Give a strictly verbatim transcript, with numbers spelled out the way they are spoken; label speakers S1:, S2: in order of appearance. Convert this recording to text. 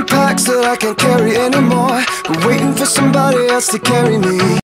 S1: packs that I can't carry anymore, but waiting for somebody else to carry me.